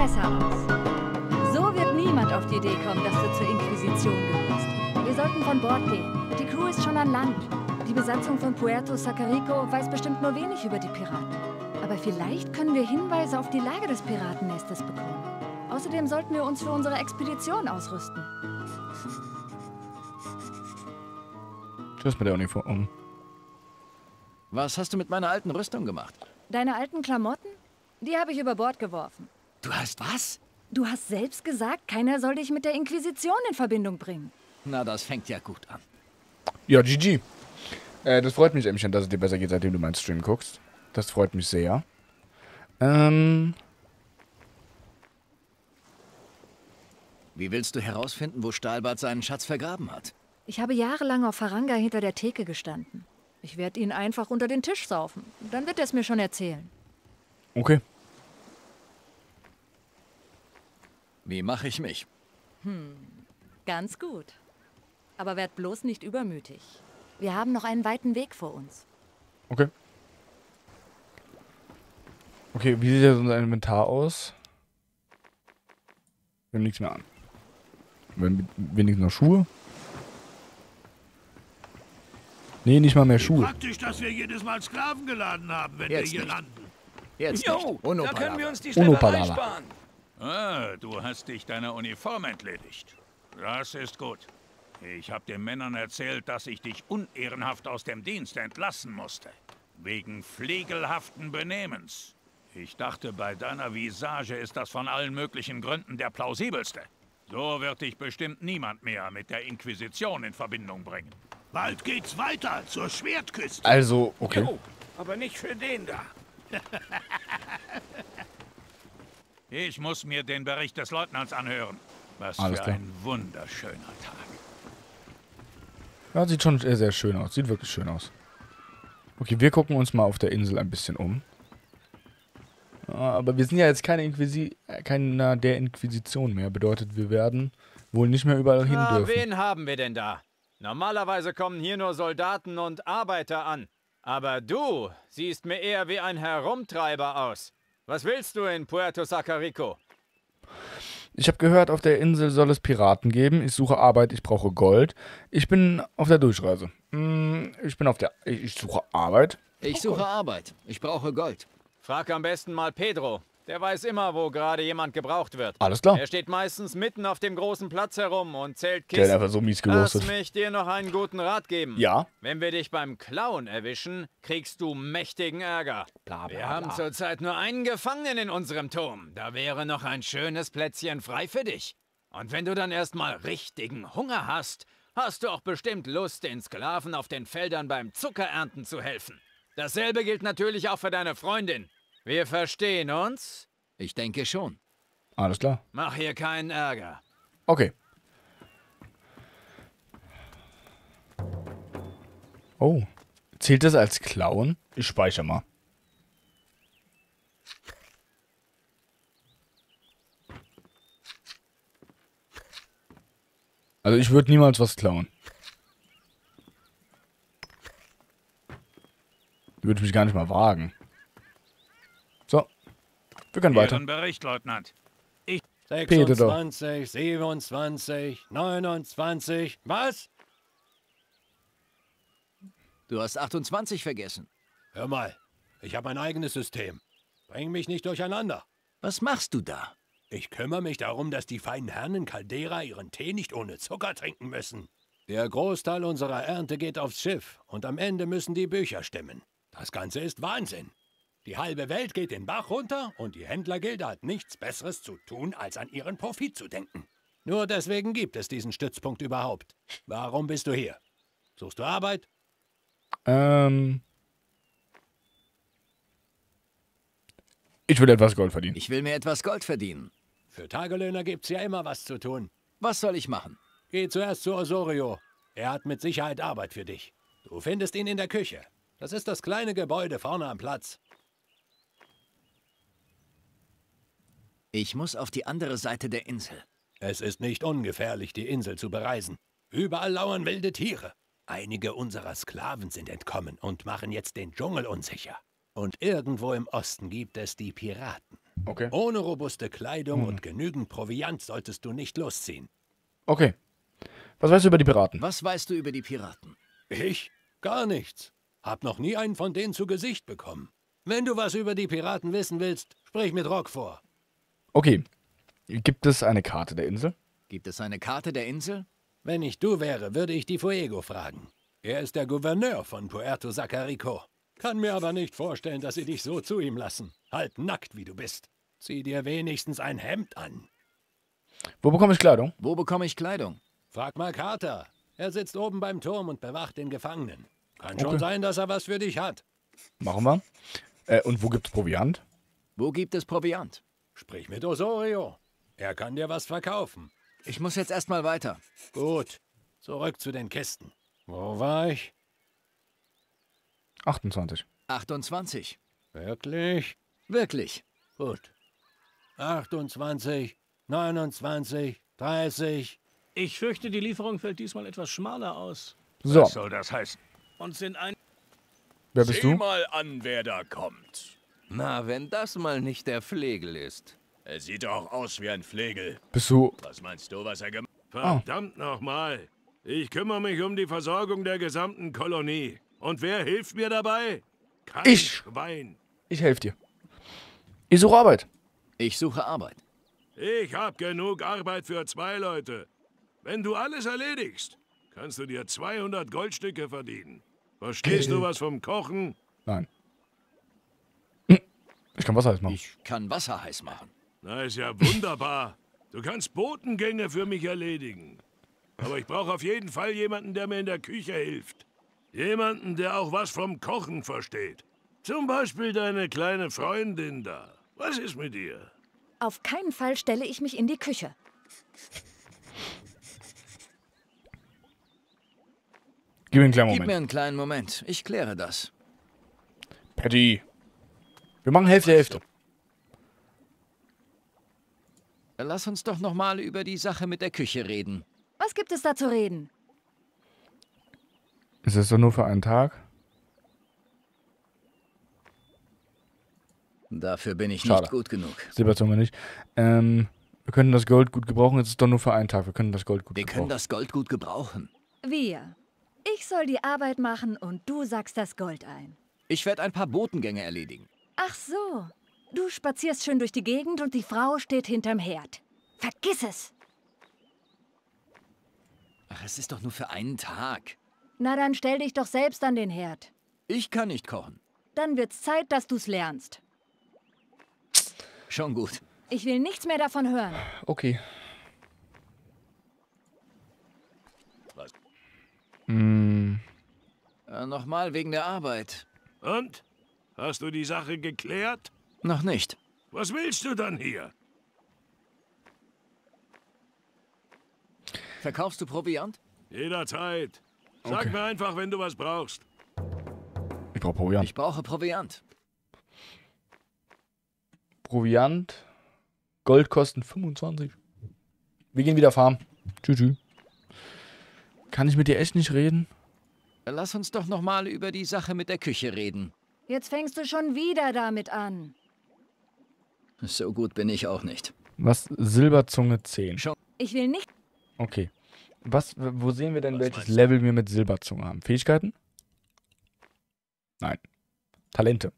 besser aus. So wird niemand auf die Idee kommen, dass du zur Inquisition gehörst. Wir sollten von Bord gehen. Die Crew ist schon an Land. Die Besatzung von Puerto Sacarico weiß bestimmt nur wenig über die Piraten. Aber vielleicht können wir Hinweise auf die Lage des Piratennestes bekommen. Außerdem sollten wir uns für unsere Expedition ausrüsten. Tschüss mit der Uniform. Was hast du mit meiner alten Rüstung gemacht? Deine alten Klamotten? Die habe ich über Bord geworfen. Du hast was? Du hast selbst gesagt, keiner soll dich mit der Inquisition in Verbindung bringen. Na, das fängt ja gut an. Ja, GG. Das freut mich, Ämmchen, dass es dir besser geht, seitdem du meinen Stream guckst. Das freut mich sehr. Wie willst du herausfinden, wo Stahlbart seinen Schatz vergraben hat? Ich habe jahrelang auf Faranga hinter der Theke gestanden. Ich werde ihn einfach unter den Tisch saufen. Dann wird er es mir schon erzählen. Okay. Wie mache ich mich? Ganz gut. Aber werd bloß nicht übermütig. Wir haben noch einen weiten Weg vor uns. Okay. Okay, wie sieht jetzt unser Inventar aus? Wir haben nichts mehr an. Wir haben wenigstens noch Schuhe. Nee, nicht mal mehr Schuhe. Praktisch, dass wir jedes Mal Sklaven geladen haben, wenn Jetzt wir hier nicht. landen. Jetzt Jo, nicht. da Ohne können wir Palaver. uns die Ohne Schlepperei Palaver. sparen. Ah, du hast dich deiner Uniform entledigt. Das ist gut. Ich habe den Männern erzählt, dass ich dich unehrenhaft aus dem Dienst entlassen musste. Wegen flegelhaften Benehmens. Ich dachte, bei deiner Visage ist das von allen möglichen Gründen der plausibelste. So wird dich bestimmt niemand mehr mit der Inquisition in Verbindung bringen. Bald geht's weiter zur Schwertküste. Also, okay. Jo, aber nicht für den da. Ich muss mir den Bericht des Leutnants anhören. Was Alles für klar. ein wunderschöner Tag. Ja, sieht schon sehr schön aus. Sieht wirklich schön aus. Okay, wir gucken uns mal auf der Insel ein bisschen um. Aber wir sind ja jetzt keiner der Inquisition mehr. Bedeutet, wir werden wohl nicht mehr überall hin dürfen. Wen haben wir denn da? Normalerweise kommen hier nur Soldaten und Arbeiter an. Aber du siehst mir eher wie ein Herumtreiber aus. Was willst du in Puerto Sacarico? Ich habe gehört, auf der Insel soll es Piraten geben. Ich suche Arbeit, ich brauche Gold. Ich bin auf der Durchreise. Ich suche Arbeit. Ich suche Arbeit. Ich brauche Gold. Frag am besten mal Pedro. Der weiß immer, wo gerade jemand gebraucht wird. Alles klar. Er steht meistens mitten auf dem großen Platz herum und zählt Der hat Kisten. einfach so mies Lass gerostet. mich dir noch einen guten Rat geben. Ja? Wenn wir dich beim Klauen erwischen, kriegst du mächtigen Ärger. Bla, bla, Wir haben bla. zurzeit nur einen Gefangenen in unserem Turm. Da wäre noch ein schönes Plätzchen frei für dich. Und wenn du dann erstmal richtigen Hunger hast, hast du auch bestimmt Lust, den Sklaven auf den Feldern beim Zuckerernten zu helfen. Dasselbe gilt natürlich auch für deine Freundin. Wir verstehen uns? Ich denke schon. Alles klar. Mach hier keinen Ärger. Okay. Oh. Zählt das als Klauen? Ich speichere mal. Also ich würde niemals was klauen. Würde ich mich gar nicht mal wagen. So. Wir können weiter. Ihren Bericht, Leutnant. 26, 27, 29. Was? Du hast 28 vergessen. Hör mal, ich habe ein eigenes System. Bring mich nicht durcheinander. Was machst du da? Ich kümmere mich darum, dass die feinen Herren in Caldera ihren Tee nicht ohne Zucker trinken müssen. Der Großteil unserer Ernte geht aufs Schiff und am Ende müssen die Bücher stimmen. Das Ganze ist Wahnsinn. Die halbe Welt geht den Bach runter und die Händlergilde hat nichts Besseres zu tun, als an ihren Profit zu denken. Nur deswegen gibt es diesen Stützpunkt überhaupt. Warum bist du hier? Suchst du Arbeit? Ich will etwas Gold verdienen. Ich will mir etwas Gold verdienen. Für Tagelöhner gibt's ja immer was zu tun. Was soll ich machen? Geh zuerst zu Osorio. Er hat mit Sicherheit Arbeit für dich. Du findest ihn in der Küche. Das ist das kleine Gebäude vorne am Platz. Ich muss auf die andere Seite der Insel. Es ist nicht ungefährlich, die Insel zu bereisen. Überall lauern wilde Tiere. Einige unserer Sklaven sind entkommen und machen jetzt den Dschungel unsicher. Und irgendwo im Osten gibt es die Piraten. Okay. Ohne robuste Kleidung und genügend Proviant solltest du nicht losziehen. Okay. Was weißt du über die Piraten? Was weißt du über die Piraten? Ich? Gar nichts. Hab noch nie einen von denen zu Gesicht bekommen. Wenn du was über die Piraten wissen willst, sprich mit Rock vor. Okay. Gibt es eine Karte der Insel? Gibt es eine Karte der Insel? Wenn ich du wäre, würde ich die Fuego fragen. Er ist der Gouverneur von Puerto Sacarico. Kann mir aber nicht vorstellen, dass sie dich so zu ihm lassen. Halb nackt, wie du bist. Zieh dir wenigstens ein Hemd an. Wo bekomme ich Kleidung? Wo bekomme ich Kleidung? Frag mal Carter. Er sitzt oben beim Turm und bewacht den Gefangenen. Kann schon sein, dass er was für dich hat. Machen wir. Und wo gibt's Proviant? Wo gibt es Proviant? Sprich mit Osorio. Er kann dir was verkaufen. Ich muss jetzt erstmal weiter. Gut. Zurück zu den Kisten. Wo war ich? 28. 28. Wirklich? Wirklich. Gut. 28, 29, 30. Ich fürchte, die Lieferung fällt diesmal etwas schmaler aus. So, Was soll das heißen? Uns sind ein... wer bist Sieh du? mal an, wer da kommt. Na, wenn das mal nicht der Flegel ist. Er sieht doch aus wie ein Flegel. Bist du... Was meinst du, was er gemacht Verdammt nochmal. Ich kümmere mich um die Versorgung der gesamten Kolonie. Und wer hilft mir dabei? Kein Ich. Schwein. Ich helfe dir. Ich suche Arbeit. Ich suche Arbeit. Ich hab genug Arbeit für 2 Leute. Wenn du alles erledigst, kannst du dir 200 Goldstücke verdienen. Verstehst du was vom Kochen? Nein. Ich kann Wasser heiß machen. Ich kann Wasser heiß machen. Na, ist ja wunderbar. Du kannst Botengänge für mich erledigen. Aber ich brauche auf jeden Fall jemanden, der mir in der Küche hilft. Jemanden, der auch was vom Kochen versteht. Zum Beispiel deine kleine Freundin da. Was ist mit ihr? Auf keinen Fall stelle ich mich in die Küche. Gib mir einen kleinen Gib Moment. mir einen kleinen Moment. Ich kläre das. Patty. Wir machen Hälfte, Hälfte. Lass uns doch noch mal über die Sache mit der Küche reden. Was gibt es da zu reden? Ist das doch nur für einen Tag? Dafür bin ich Schade. nicht gut genug. Silberzunge nicht. Wir können das Gold gut gebrauchen. Es ist doch nur für einen Tag. Wir können das Gold gut Wir gebrauchen. können das Gold gut gebrauchen. Wir. Ich soll die Arbeit machen und du sackst das Gold ein. Ich werde ein paar Botengänge erledigen. Ach so. Du spazierst schön durch die Gegend und die Frau steht hinterm Herd. Vergiss es. Ach, es ist doch nur für einen Tag. Na dann stell dich doch selbst an den Herd. Ich kann nicht kochen. Dann wird's Zeit, dass du's lernst. Schon gut. Ich will nichts mehr davon hören. Okay. Was? Nochmal wegen der Arbeit. Und? Hast du die Sache geklärt? Noch nicht. Was willst du dann hier? Verkaufst du Proviant? Jederzeit. Sag Okay. mir einfach, wenn du was brauchst. Ich brauche Proviant. Ich brauche Proviant. Proviant. Gold kosten 25. Wir gehen wieder farmen. Tschüss. Kann ich mit dir echt nicht reden? Lass uns doch noch mal über die Sache mit der Küche reden. Jetzt fängst du schon wieder damit an. So gut bin ich auch nicht. Was? Silberzunge 10. Ich will nicht... Okay. Wo sehen wir denn, Was welches meinst du? Level wir mit Silberzunge haben? Fähigkeiten? Nein. Talente.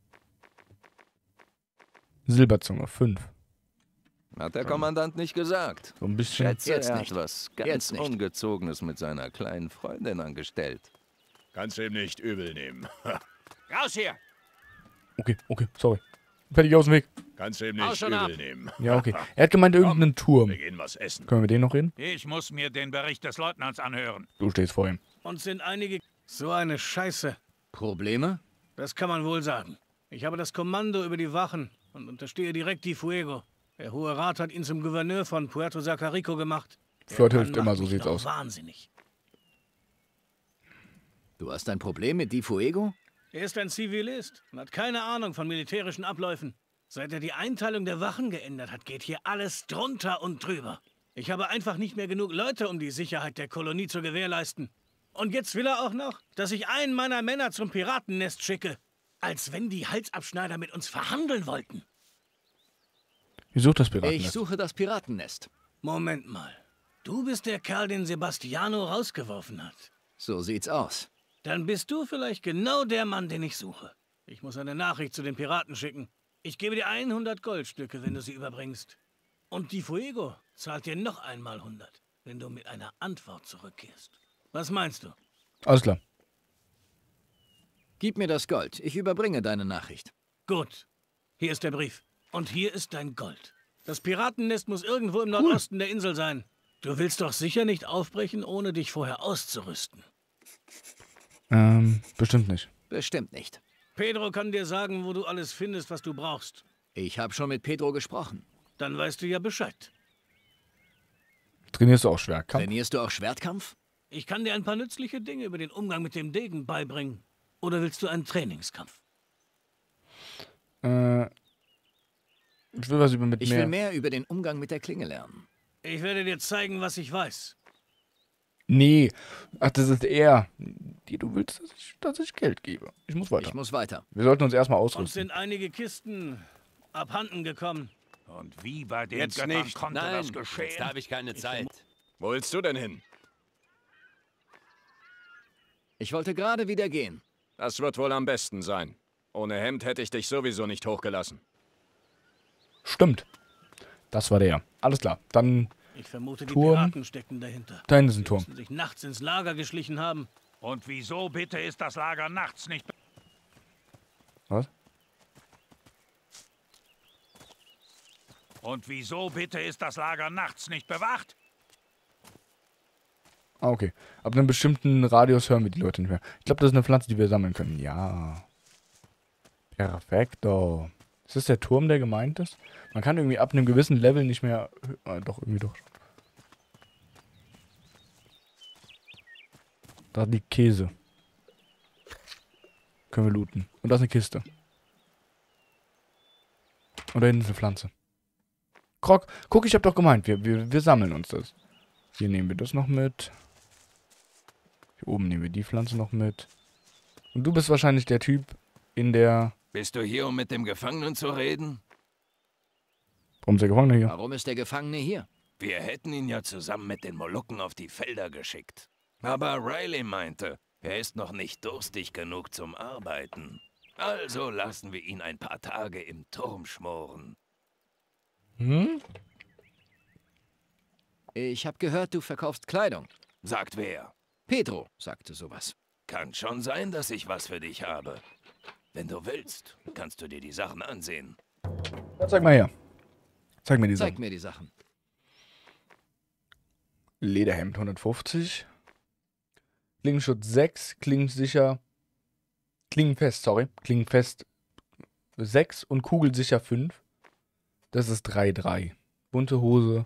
Silberzunge 5. Hat der Kommandant nicht gesagt. So ein bisschen. Schätze, Jetzt er nicht. hat was Jetzt ganz nicht. Ungezogenes mit seiner kleinen Freundin angestellt. Kannst du ihm nicht übel nehmen. Raus hier! Okay, sorry. Patty, geh aus dem Weg. Kannst du ihm Hau nicht schon ab. übel nehmen. Ja, okay. Er hat gemeint, irgendeinen Turm. Wir gehen was essen. Können wir mit denen noch reden? Ich muss mir den Bericht des Leutnants anhören. Du stehst vor ihm. Uns sind einige... So eine Scheiße. Probleme? Das kann man wohl sagen. Ich habe das Kommando über die Wachen und unterstehe direkt die Fuego. Der Hohe Rat hat ihn zum Gouverneur von Puerto Sacarico gemacht. Der Floyd Mann hilft immer, macht so mich sieht's doch aus. Wahnsinnig. Du hast ein Problem mit Di Fuego? Er ist ein Zivilist und hat keine Ahnung von militärischen Abläufen. Seit er die Einteilung der Wachen geändert hat, geht hier alles drunter und drüber. Ich habe einfach nicht mehr genug Leute, um die Sicherheit der Kolonie zu gewährleisten. Und jetzt will er auch noch, dass ich einen meiner Männer zum Piratennest schicke. Als wenn die Halsabschneider mit uns verhandeln wollten. Ich suche das Piratennest. Ich suche das Piratennest. Moment mal. Du bist der Kerl, den Sebastiano rausgeworfen hat. So sieht's aus. Dann bist du vielleicht genau der Mann, den ich suche. Ich muss eine Nachricht zu den Piraten schicken. Ich gebe dir 100 Goldstücke, wenn du sie überbringst. Und die Fuego zahlt dir noch einmal 100, wenn du mit einer Antwort zurückkehrst. Was meinst du? Alles klar. Gib mir das Gold. Ich überbringe deine Nachricht. Gut. Hier ist der Brief. Und hier ist dein Gold. Das Piratennest muss irgendwo im Nordosten der Insel sein. Du willst doch sicher nicht aufbrechen, ohne dich vorher auszurüsten. Bestimmt nicht. Bestimmt nicht. Pedro kann dir sagen, wo du alles findest, was du brauchst. Ich habe schon mit Pedro gesprochen. Dann weißt du ja Bescheid. Trainierst du auch Schwertkampf? Trainierst du auch Schwertkampf? Ich kann dir ein paar nützliche Dinge über den Umgang mit dem Degen beibringen. Oder willst du einen Trainingskampf? Ich will was über Ich will mehr über den Umgang mit der Klinge lernen. Ich werde dir zeigen, was ich weiß. Nee. Ach, das ist er. Du willst, dass ich Geld gebe. Ich muss weiter. Ich muss weiter. Wir sollten uns erstmal Uns ausrüsten. sind einige Kisten abhanden gekommen. Und wie bei den Jetzt Göttern nicht. konnte Nein, das geschehen? jetzt habe ich keine Zeit. Wo willst du denn hin? Ich wollte gerade wieder gehen. Das wird wohl am besten sein. Ohne Hemd hätte ich dich sowieso nicht hochgelassen. Stimmt. Das war der. Alles klar. Dann Ich vermute, die Turm. Piraten steckten dahinter. da hinten ist ein Sie Turm. müssen sich nachts ins Lager geschlichen haben. Und wieso bitte ist das Lager nachts nicht... Was? Und wieso bitte ist das Lager nachts nicht bewacht? Ah, okay. Ab einem bestimmten Radius hören wir die Leute nicht mehr. Ich glaube, das ist eine Pflanze, die wir sammeln können. Ja. Perfekto. Ist das der Turm, der gemeint ist? Man kann irgendwie ab einem gewissen Level nicht mehr... doch, irgendwie doch. Da liegt Käse. Können wir looten. Und da ist eine Kiste. Und da hinten ist eine Pflanze. Krog, guck, ich hab doch gemeint, wir sammeln uns das. Hier nehmen wir das noch mit. Hier oben nehmen wir die Pflanze noch mit. Und du bist wahrscheinlich der Typ in der... Bist du hier, um mit dem Gefangenen zu reden? Warum ist der Gefangene hier? Warum ist der Gefangene hier? Wir hätten ihn ja zusammen mit den Molukken auf die Felder geschickt. Aber Riley meinte, er ist noch nicht durstig genug zum Arbeiten. Also lassen wir ihn ein paar Tage im Turm schmoren. Hm? Ich habe gehört, du verkaufst Kleidung. Sagt wer? Pedro sagte sowas. Kann schon sein, dass ich was für dich habe. Wenn du willst, kannst du dir die Sachen ansehen. Ja, zeig mal her. Zeig mir die Zeig Sachen. mir die Sachen. Lederhemd 150. Klingenschutz 6. Klingensicher. Klingenfest, sorry. Klingenfest 6 und kugelsicher 5. Das ist 3,3. Bunte Hose.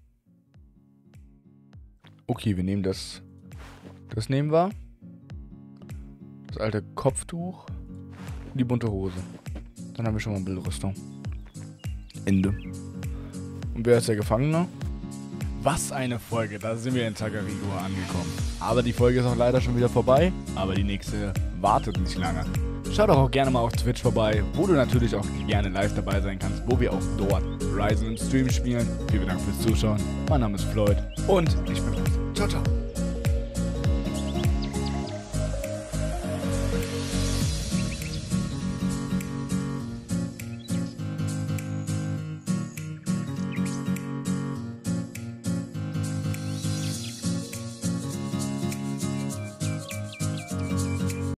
Okay, wir nehmen das. Das nehmen wir. Das alte Kopftuch. Und die bunte Hose. Dann haben wir schon mal ein bisschen Rüstung. Ende. Und wer ist der Gefangene? Was eine Folge, da sind wir in Tagarigua angekommen. Aber die Folge ist auch leider schon wieder vorbei, aber die nächste wartet nicht lange. Schau doch auch gerne mal auf Twitch vorbei, wo du natürlich auch gerne live dabei sein kannst, wo wir auch dort Ryzen im Stream spielen. Vielen Dank fürs Zuschauen. Mein Name ist Floyd und ich bin raus. Ciao, ciao.